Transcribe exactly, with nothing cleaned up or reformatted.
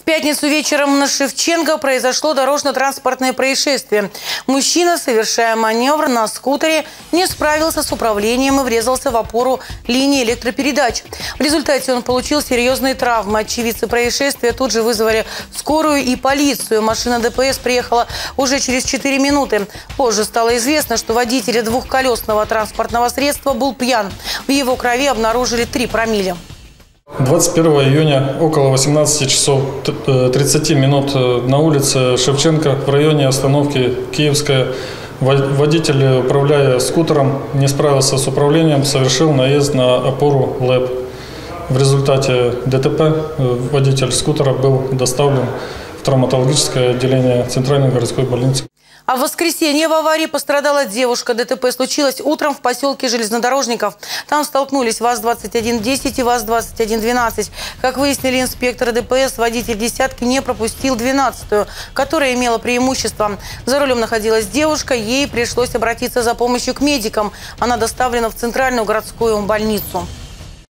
пятницу вечером на Шевченко произошло дорожно-транспортное происшествие. Мужчина, совершая маневр на скутере, не справился с управлением и врезался в опору линии электропередач. В результате он получил серьезные травмы. Очевидцы происшествия тут же вызвали скорую и полицию. Машина ДПС приехала уже через четыре минуты. Позже стало известно, что водитель двухколесного транспортного средства был пьян. В его крови обнаружили три промилле. двадцать первого июня около восемнадцати часов тридцати минут на улице Шевченко в районе остановки Киевская водитель, управляя скутером, не справился с управлением, совершил наезд на опору ЛЭП. В результате ДТП водитель скутера был доставлен в травматологическое отделение Центральной городской больницы. А в воскресенье в аварии пострадала девушка. ДТП случилось утром в поселке Железнодорожников. Там столкнулись ВАЗ двадцать один десять и ВАЗ двадцать один двенадцать. Как выяснили инспекторы ДПС, водитель «десятки» не пропустил двенадцатую, которая имела преимущество. За рулем находилась девушка, ей пришлось обратиться за помощью к медикам. Она доставлена в Центральную городскую больницу.